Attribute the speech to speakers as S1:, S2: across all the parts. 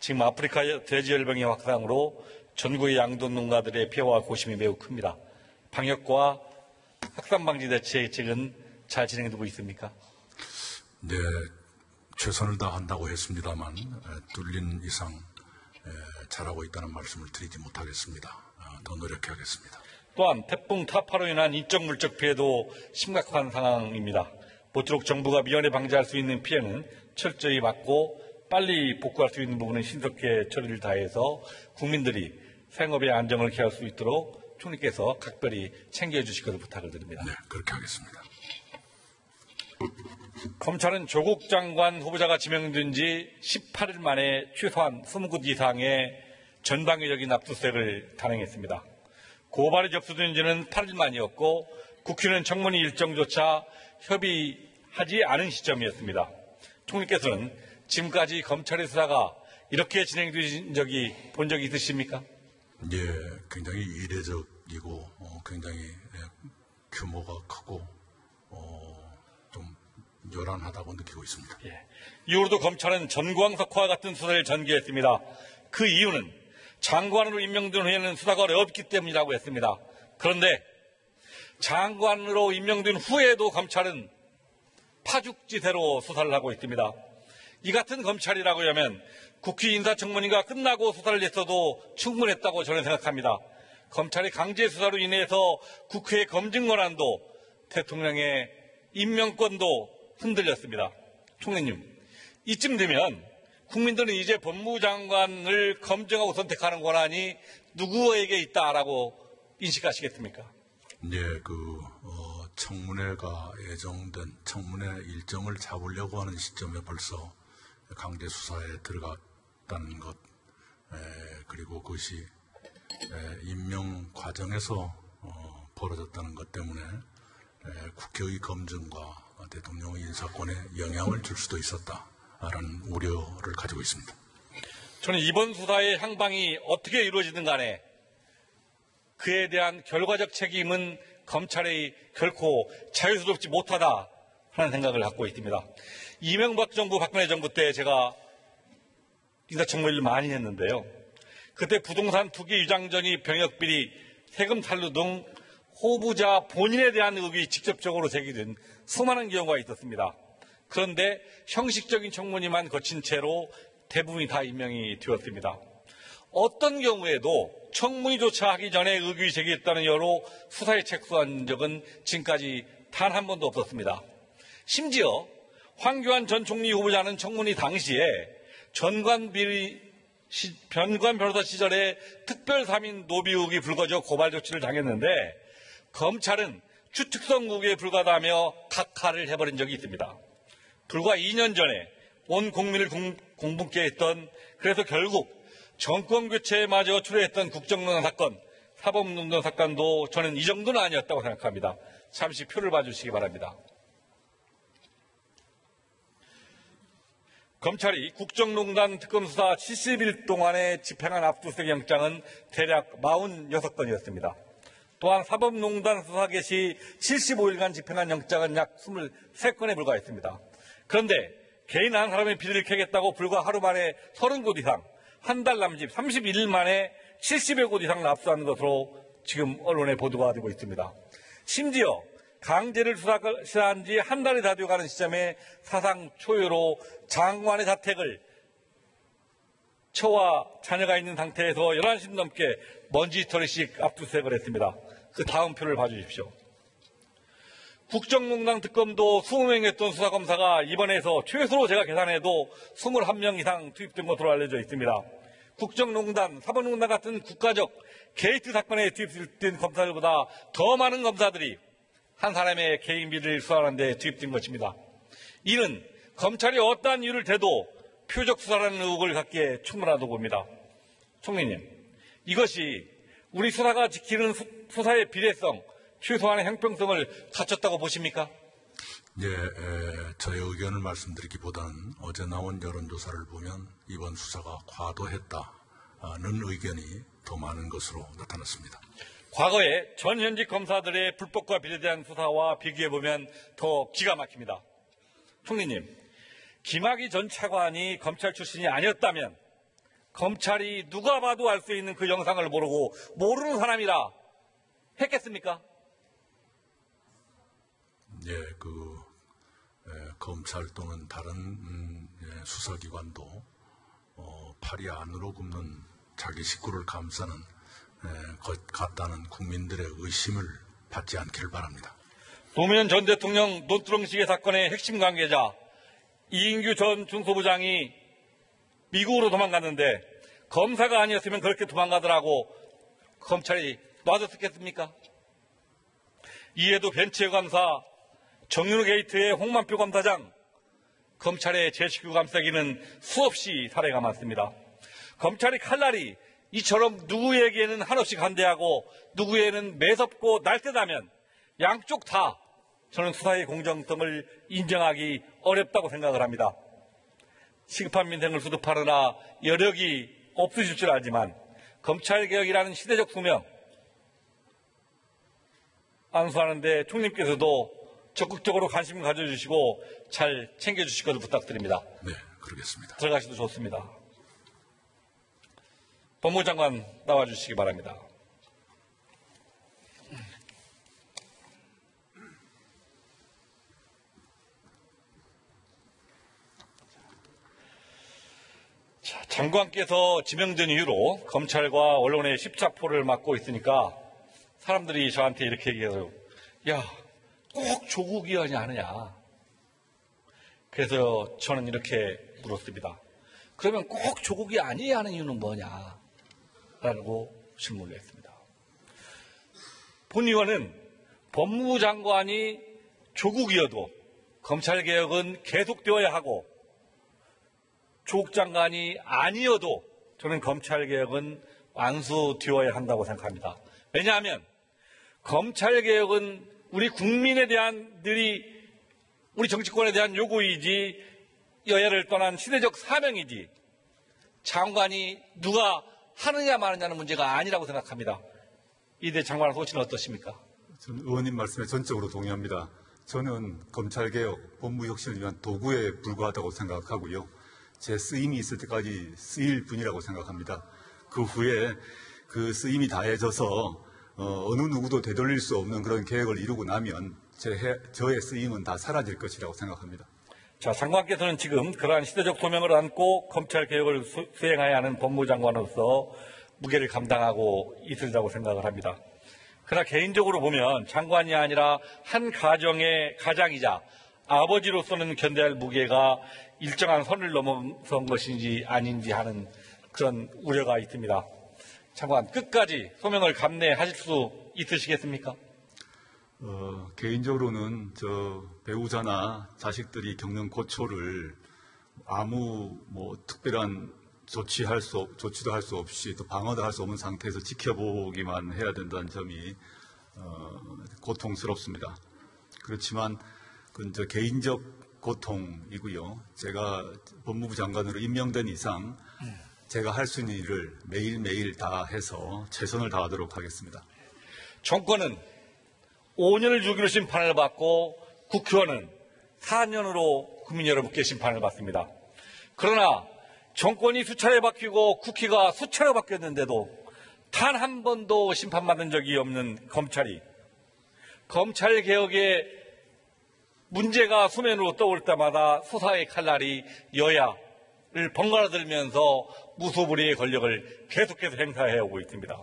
S1: 지금 아프리카 돼지열병의 확산으로 전국의 양돈 농가들의 피해와 고심이 매우 큽니다. 방역과 확산 방지 대책은 잘 진행되고 있습니까?
S2: 네, 최선을 다한다고 했습니다만 뚫린 이상 잘하고 있다는 말씀을 드리지 못하겠습니다. 더 노력해야겠습니다.
S1: 또한 태풍 타파로 인한 인적 물적 피해도 심각한 상황입니다. 모쪼록 정부가 미연에 방지할 수 있는 피해는 철저히 막고 빨리 복구할 수 있는 부분은 신속히 처리를 다해서 국민들이 생업의 안정을 기할 수 있도록 총리께서 각별히 챙겨주실 것을 부탁을 드립니다.
S2: 네, 그렇게 하겠습니다.
S1: 검찰은 조국 장관 후보자가 지명된 지 18일 만에 최소한 20곳 이상의 전방위적인 압수수색을 단행했습니다. 고발이 접수된 지는 8일 만이었고 국회는 청문회 일정조차 협의하지 않은 시점이었습니다. 총리께서는 지금까지 검찰의 수사가 이렇게 진행된 적이 본 적이 있으십니까?
S2: 예, 굉장히 이례적이고 굉장히 규모가 크고 좀 요란하다고 느끼고 있습니다.
S1: 예. 이후로도 검찰은 전광석화와 같은 수사를 전개했습니다. 그 이유는 장관으로 임명된 후에는 수사가 어렵기 때문이라고 했습니다. 그런데 장관으로 임명된 후에도 검찰은 파죽지세로 수사를 하고 있습니다. 이 같은 검찰이라고 하면 국회 인사청문회가 끝나고 수사를 했어도 충분했다고 저는 생각합니다. 검찰의 강제 수사로 인해서 국회의 검증 권한도 대통령의 임명권도 흔들렸습니다. 총리님, 이쯤 되면 국민들은 이제 법무장관을 검증하고 선택하는 권한이 누구에게 있다라고 인식하시겠습니까?
S2: 네, 청문회가 예정된 청문회 일정을 잡으려고 하는 시점에 벌써 강제 수사에 들어갔다는 것, 그리고 그것이 임명 과정에서 벌어졌다는 것 때문에 국회의 검증과 대통령의 인사권에 영향을 줄 수도 있었다라는 우려를 가지고 있습니다.
S1: 저는 이번 수사의 향방이 어떻게 이루어지든 간에 그에 대한 결과적 책임은 검찰이 결코 자유스럽지 못하다 하는 생각을 갖고 있습니다. 이명박 정부, 박근혜 정부 때 제가 인사청문회를 많이 했는데요. 그때 부동산 투기, 유장전이, 병역비리, 세금 탈루 등 후보자 본인에 대한 의혹이 직접적으로 제기된 수많은 경우가 있었습니다. 그런데 형식적인 청문회만 거친 채로 대부분이 다 임명이 되었습니다. 어떤 경우에도 청문회조차 하기 전에 의혹이 제기했다는 여로 수사에 착수한 적은 지금까지 단 한 번도 없었습니다. 심지어 황교안 전 총리 후보자는 청문회 당시에 변관 변호사 시절에 특별 3인 노비 의혹이 불거져 고발 조치를 당했는데 검찰은 추측성 의혹에 불과하다며 각하를 해버린 적이 있습니다. 불과 2년 전에 온 국민을 공분케 했던, 그래서 결국 정권 교체마저 초래했던 국정농단 사건, 사법농단 사건도 저는 이 정도는 아니었다고 생각합니다. 잠시 표를 봐주시기 바랍니다. 검찰이 국정농단 특검 수사 70일 동안에 집행한 압수수색 영장은 대략 46건이었습니다. 또한 사법농단 수사 개시 75일간 집행한 영장은 약 23건에 불과했습니다. 그런데 개인 한 사람의 비리를 캐겠다고 불과 하루 만에 30곳 이상, 한 달 남짓 31일 만에 70여 곳 이상 압수한 것으로 지금 언론에 보도가 되고 있습니다. 심지어 강제를 수사한 지 한 달이 다 되어가는 시점에 사상 초유로 장관의 자택을 처와 자녀가 있는 상태에서 11시 넘게 먼지털이씩 압수수색을 했습니다. 그 다음 표를 봐주십시오. 국정농단 특검도 20명 했던 수사검사가 이번에서 최소로 제가 계산해도 21명 이상 투입된 것으로 알려져 있습니다. 국정농단, 사법농단 같은 국가적 게이트 사건에 투입된 검사들보다 더 많은 검사들이 한 사람의 개인 비리를 수사하는 데 투입된 것입니다. 이는 검찰이 어떠한 이유를 대도 표적 수사라는 의혹을 갖기에 충분하다고 봅니다. 총리님, 이것이 우리 수사가 지키는 수사의 비례성, 최소한의 형평성을 갖췄다고 보십니까?
S2: 네, 저의 의견을 말씀드리기보다는 어제 나온 여론조사를 보면 이번 수사가 과도했다는 의견이 더 많은 것으로 나타났습니다.
S1: 과거에 전 현직 검사들의 불법과 비리에 대한 수사와 비교해보면 더 기가 막힙니다. 총리님, 김학의 전 차관이 검찰 출신이 아니었다면 검찰이 누가 봐도 알 수 있는 그 영상을 모르는 사람이라 했겠습니까?
S2: 예, 검찰 또는 다른 수사기관도 팔이 안으로 굽는 자기 식구를 감싸는 것 같다는 국민들의 의심을 받지 않기를 바랍니다.
S1: 노무현 전 대통령 논두렁시계 사건의 핵심 관계자 이인규 전 중수부장이 미국으로 도망갔는데 검사가 아니었으면 그렇게 도망가더라고 검찰이 놔뒀겠습니까? 이에도 벤치의 검사, 정윤호 게이트의 홍만표 검사장, 검찰의 제 식구 감싸기는 수없이 사례가 많습니다. 검찰이 칼날이 이처럼 누구에게는 한없이 간대하고 누구에게는 매섭고 날쌔다면 양쪽 다 저는 수사의 공정성을 인정하기 어렵다고 생각을 합니다. 시급한 민생을 수습하느라 여력이 없으실 줄 알지만 검찰개혁이라는 시대적 소명 안수하는데 총님께서도 적극적으로 관심 가져주시고 잘 챙겨주실 것을 부탁드립니다.
S2: 네, 그러겠습니다.
S1: 들어가셔도 좋습니다. 법무부 장관 나와주시기 바랍니다. 장관께서 지명된 이후로 검찰과 언론의 십자포를 맞고 있으니까 사람들이 저한테 이렇게 얘기해요. 야, 꼭 조국 의원이 아느냐. 그래서 저는 이렇게 물었습니다. 그러면 꼭 조국이 아니어야 하는 이유는 뭐냐? 라고 질문을 했습니다. 본 의원은 법무부 장관이 조국이어도 검찰개혁은 계속되어야 하고 조국 장관이 아니어도 저는 검찰개혁은 완수되어야 한다고 생각합니다. 왜냐하면 검찰개혁은 우리 국민에 대한 우리 정치권에 대한 요구이지 여야를 떠난 시대적 사명이지 장관이 누가 하느냐 마느냐는 문제가 아니라고 생각합니다. 이대 장관 소신은 어떠십니까?
S3: 저는 의원님 말씀에 전적으로 동의합니다. 저는 검찰개혁, 법무혁신을 위한 도구에 불과하다고 생각하고요. 제 쓰임이 있을 때까지 쓰일 뿐이라고 생각합니다. 그 후에 그 쓰임이 다해져서 어느 누구도 되돌릴 수 없는 그런 계획을 이루고 나면 저의 쓰임은 다 사라질 것이라고 생각합니다.
S1: 자, 장관께서는 지금 그러한 시대적 소명을 안고 검찰개혁을 수행해야 하는 법무장관으로서 무게를 감당하고 있으리라고 생각을 합니다. 그러나 개인적으로 보면 장관이 아니라 한 가정의 가장이자 아버지로서는 견뎌야 할 무게가 일정한 선을 넘어선 것인지 아닌지 하는 그런 우려가 있습니다. 장관, 끝까지 소명을 감내하실 수 있으시겠습니까?
S3: 개인적으로는 배우자나 자식들이 겪는 고초를 아무 특별한 조치도 할 수 없이 또 방어도 할 수 없는 상태에서 지켜보기만 해야 된다는 점이 고통스럽습니다. 그렇지만 그건 개인적 고통이고요. 제가 법무부 장관으로 임명된 이상 제가 할 수 있는 일을 매일매일 다 해서 최선을 다하도록 하겠습니다.
S1: 정권은 5년을 주기로 심판을 받고 국회의원은 4년으로 국민 여러분께 심판을 받습니다. 그러나 정권이 수차례 바뀌고 국회가 수차례 바뀌었는데도 단 한 번도 심판받은 적이 없는 검찰이 검찰개혁의 문제가 수면으로 떠올 때마다 수사의 칼날이 여야를 번갈아 들면서 무소불위의 권력을 계속해서 행사해오고 있습니다.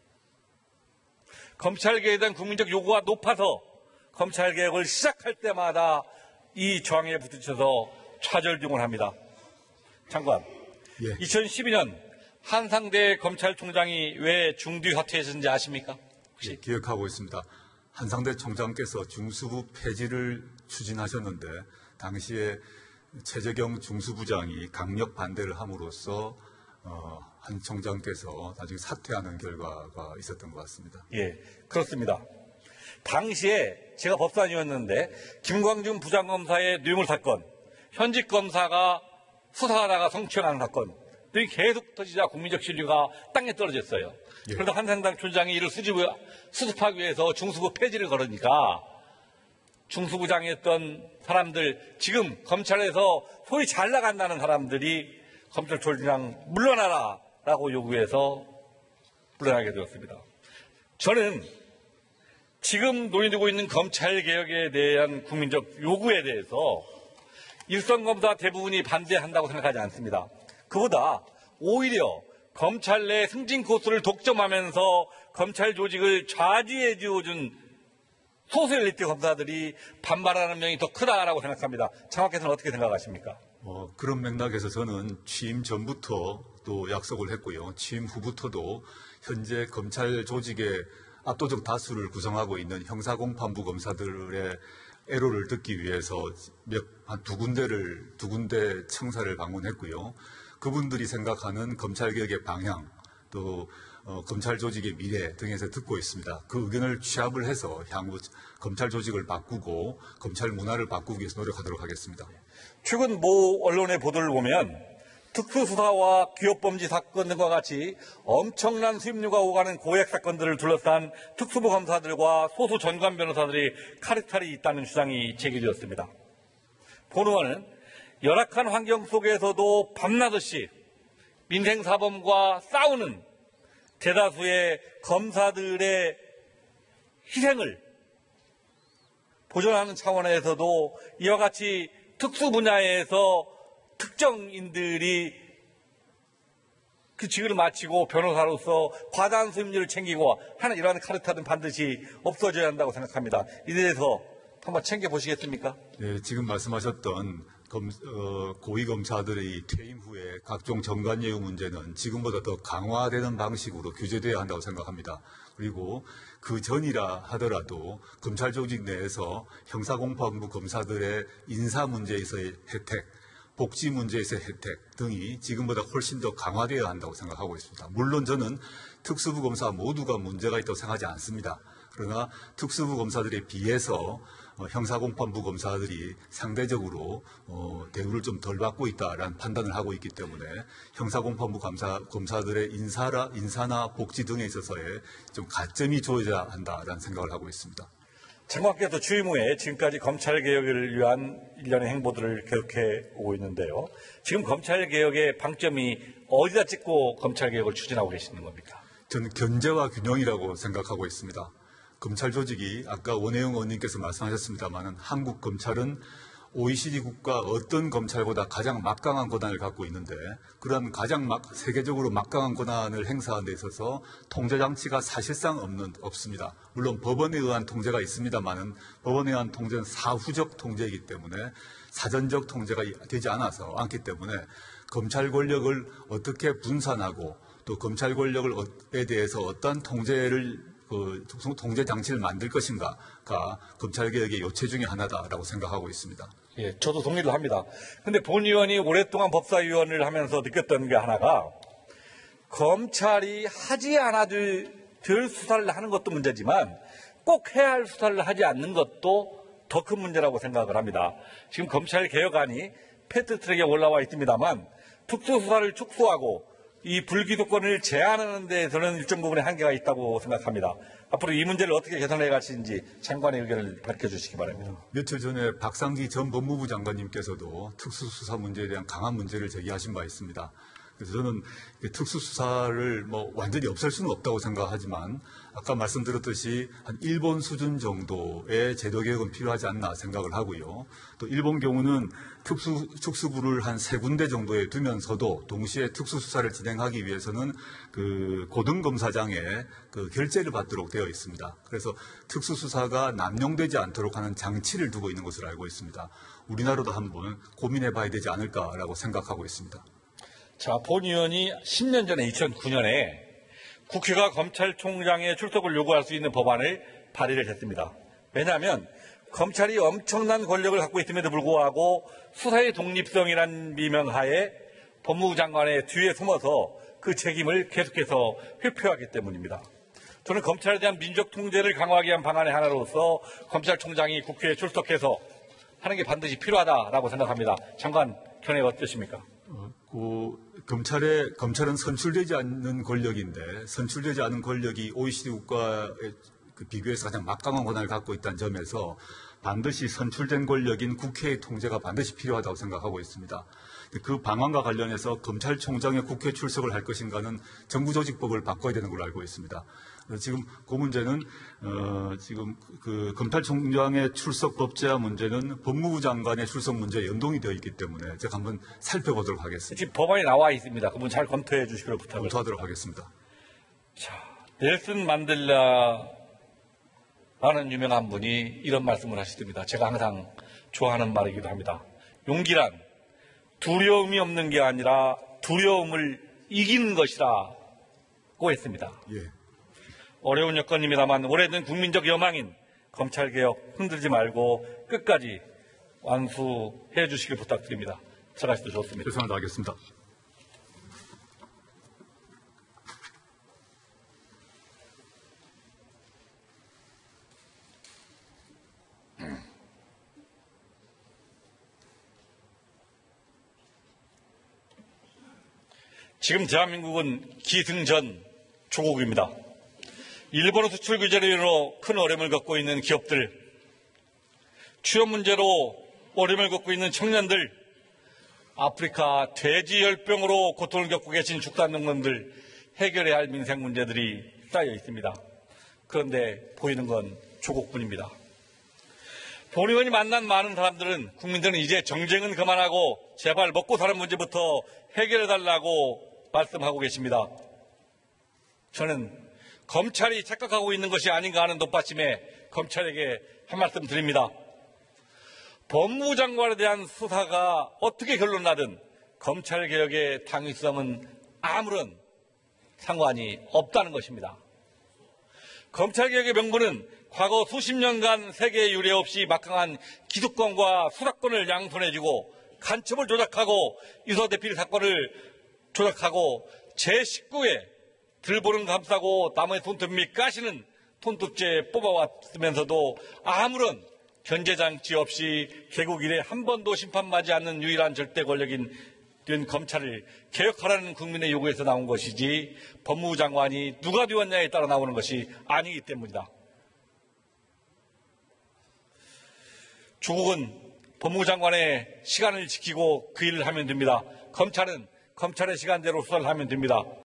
S1: 검찰개혁에 대한 국민적 요구가 높아서 검찰개혁을 시작할 때마다 이 저항에 부딪혀서 좌절중을 합니다. 장관,
S3: 예.
S1: 2012년 한상대 검찰총장이 왜 중뒤 사퇴했는지 아십니까? 혹시?
S3: 예, 기억하고 있습니다. 한상대 총장께서 중수부 폐지를 추진하셨는데 당시에 최재경 중수부장이 강력 반대를 함으로써 한 총장께서 나중에 사퇴하는 결과가 있었던 것 같습니다.
S1: 예, 그렇습니다. 당시에 제가 법사위원이었는데 김광준 부장검사의 뇌물 사건, 현직 검사가 수사하다가 성추행하는 사건 등이 계속 터지자 국민적 신뢰가 땅에 떨어졌어요.
S3: 예.
S1: 그래서 한상당 총장이 이를 수습하기 위해서 중수부 폐지를 걸으니까 중수부장이었던 사람들, 지금 검찰에서 소위 잘 나간다는 사람들이 검찰총장 물러나라라고 요구해서 물러나게 되었습니다. 저는 지금 논의되고 있는 검찰개혁에 대한 국민적 요구에 대해서 일선검사 대부분이 반대한다고 생각하지 않습니다. 그보다 오히려 검찰 내 승진 코스를 독점하면서 검찰 조직을 좌지에 지어준 소수 엘리트 검사들이 반발하는 면이 더 크다라고 생각합니다. 장관께서는 어떻게 생각하십니까?
S3: 그런 맥락에서 저는 취임 전부터 또 약속을 했고요. 취임 후부터도 현재 검찰 조직의 압도적 다수를 구성하고 있는 형사공판부 검사들의 애로를 듣기 위해서 한 두 군데 청사를 방문했고요. 그분들이 생각하는 검찰개혁의 방향, 또 검찰 조직의 미래 등에서 듣고 있습니다. 그 의견을 취합을 해서 향후 검찰 조직을 바꾸고 검찰 문화를 바꾸기 위해서 노력하도록 하겠습니다.
S1: 최근 모 언론의 보도를 보면 특수수사와 기업범죄 사건 등과 같이 엄청난 수임료가 오가는 고액 사건들을 둘러싼 특수부 검사들과 소수 전관 변호사들이 카르텔이 있다는 주장이 제기되었습니다. 본 의원은 열악한 환경 속에서도 밤낮없이 민생사범과 싸우는 대다수의 검사들의 희생을 보존하는 차원에서도 이와 같이 특수 분야에서 특정인들이 그 직을 마치고 변호사로서 과다한 수임료를 챙기고 하는 이러한 카르텔은 반드시 없어져야 한다고 생각합니다. 이에 대해서 한번 챙겨보시겠습니까?
S3: 네, 지금 말씀하셨던 고위검사들의 퇴임 후에 각종 정관예우 문제는 지금보다 더 강화되는 방식으로 규제돼야 한다고 생각합니다. 그리고 그 전이라 하더라도 검찰 조직 내에서 형사공판부 검사들의 인사 문제에서의 혜택, 복지 문제에서의 혜택 등이 지금보다 훨씬 더 강화되어야 한다고 생각하고 있습니다. 물론 저는 특수부 검사 모두가 문제가 있다고 생각하지 않습니다. 그러나 특수부 검사들에 비해서 형사공판부 검사들이 상대적으로 대우를 좀 덜 받고 있다라는 판단을 하고 있기 때문에 형사공판부 검사들의 인사나 복지 등에 있어서의 좀 가점이 조여야 한다라는 생각을 하고 있습니다.
S1: 장관께서 취임 후에 지금까지 검찰개혁을 위한 일련의 행보들을 계속해 오고 있는데요. 지금 검찰개혁의 방점이 어디다 찍고 검찰개혁을 추진하고 계시는 겁니까?
S3: 저는 견제와 균형이라고 생각하고 있습니다. 검찰 조직이 아까 원혜영 의원님께서 말씀하셨습니다만 한국 검찰은 OECD 국가 어떤 검찰보다 가장 막강한 권한을 갖고 있는데 그러한 세계적으로 막강한 권한을 행사하는 데 있어서 통제 장치가 사실상 없습니다. 물론 법원에 의한 통제가 있습니다만은 법원에 의한 통제는 사후적 통제이기 때문에 사전적 통제가 되지 않기 때문에 검찰 권력을 어떻게 분산하고 또 검찰 권력에 대해서 어떠한 통제 장치를 만들 것인가가 검찰개혁의 요체 중에 하나다라고 생각하고 있습니다.
S1: 예, 저도 동의를 합니다. 그런데 본 의원이 오랫동안 법사위원을 하면서 느꼈던 게 하나가 검찰이 하지 않아도 될 수사를 하는 것도 문제지만 꼭 해야 할 수사를 하지 않는 것도 더 큰 문제라고 생각을 합니다. 지금 검찰개혁안이 패스트트랙에 올라와 있습니다만 특수수사를 축소하고 이 불기소권을 제한하는 데에서는 일정 부분의 한계가 있다고 생각합니다. 앞으로 이 문제를 어떻게 개선해 가시는지 장관의 의견을 밝혀주시기 바랍니다.
S3: 며칠 전에 박상기 전 법무부 장관님께서도 특수수사 문제에 대한 강한 문제를 제기하신 바 있습니다. 그래서 저는 특수수사를 완전히 없앨 수는 없다고 생각하지만 아까 말씀드렸듯이 한 일본 수준 정도의 제도개혁은 필요하지 않나 생각을 하고요. 또 일본 경우는 특수부를 한 3군데 정도에 두면서도 동시에 특수수사를 진행하기 위해서는 그 고등검사장의 그 결재를 받도록 되어 있습니다. 그래서 특수수사가 남용되지 않도록 하는 장치를 두고 있는 것으로 알고 있습니다. 우리나라도 한번 고민해 봐야 되지 않을까라고 생각하고 있습니다.
S1: 자, 본 의원이 10년 전에 2009년에 국회가 검찰총장의 출석을 요구할 수 있는 법안을 발의를 했습니다. 왜냐하면 검찰이 엄청난 권력을 갖고 있음에도 불구하고 수사의 독립성이란 미명하에 법무부 장관의 뒤에 숨어서 그 책임을 계속해서 회피하기 때문입니다. 저는 검찰에 대한 민족 통제를 강화하기 위한 방안의 하나로서 검찰총장이 국회에 출석해서 하는 게 반드시 필요하다라고 생각합니다. 장관 견해 어떠십니까?
S3: 검찰은 선출되지 않는 권력인데 선출되지 않은 권력이 OECD 국가에 비교해서 가장 막강한 권한을 갖고 있다는 점에서 반드시 선출된 권력인 국회의 통제가 반드시 필요하다고 생각하고 있습니다. 그 방안과 관련해서 검찰총장의 국회 출석을 할 것인가는 정부조직법을 바꿔야 되는 걸로 알고 있습니다. 지금 그 문제는 지금 그 검찰총장의 출석 법제화 문제는 법무부 장관의 출석 문제에 연동이 되어 있기 때문에 제가 한번 살펴보도록 하겠습니다.
S1: 지금 법안이 나와 있습니다. 그분 잘 검토해 주시기를 부탁을.
S3: 검토하도록 하겠습니다.
S1: 자, 넬슨 만델라라는 유명한 분이 이런 말씀을 하시더입니다. 제가 항상 좋아하는 말이기도 합니다. 용기란 두려움이 없는 게 아니라 두려움을 이기는 것이라고 했습니다.
S3: 예.
S1: 어려운 여건입니다만 오래된 국민적 여망인 검찰개혁 흔들지 말고 끝까지 완수해 주시길 부탁드립니다. 들어가시도 좋습니다.
S3: 최선을 다하겠습니다.
S1: 지금 대한민국은 기승전 조국입니다. 일본어 수출 규제로 인해 큰 어려움을 겪고 있는 기업들, 취업 문제로 어려움을 겪고 있는 청년들, 아프리카 돼지열병으로 고통을 겪고 계신 축산농민들 해결해야 할 민생 문제들이 쌓여 있습니다. 그런데 보이는 건 조국뿐입니다. 본 의원이 만난 많은 사람들은 국민들은 이제 정쟁은 그만하고 제발 먹고 사는 문제부터 해결해달라고 말씀하고 계십니다. 저는 검찰이 착각하고 있는 것이 아닌가 하는 덧받침에 검찰에게 한 말씀 드립니다. 법무부 장관에 대한 수사가 어떻게 결론나든 검찰개혁의 당위성은 아무런 상관이 없다는 것입니다. 검찰개혁의 명분은 과거 수십 년간 세계 유례 없이 막강한 기득권과 수사권을 양손해쥐고 간첩을 조작하고 유서대필 사건을 조작하고 제19회 들보는 감싸고 남의 손톱 까시는 손톱제 뽑아왔으면서도 아무런 견제장치 없이 개국 이래 한 번도 심판받지 않는 유일한 절대 권력인 검찰을 개혁하라는 국민의 요구에서 나온 것이지 법무부 장관이 누가 되었냐에 따라 나오는 것이 아니기 때문이다. 조국은 법무부 장관의 시간을 지키고 그 일을 하면 됩니다. 검찰은 검찰의 시간대로 수사를 하면 됩니다.